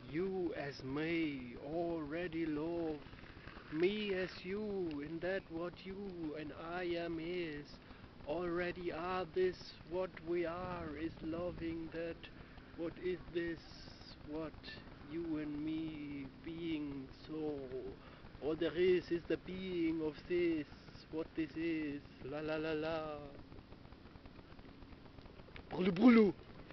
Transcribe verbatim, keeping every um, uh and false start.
You as me already love me as you, and that what you and I am is. Already are this what we are is loving that. What is this? What you and me being so? All there is is the being of this. What this is. La la la la. Brulu brulu.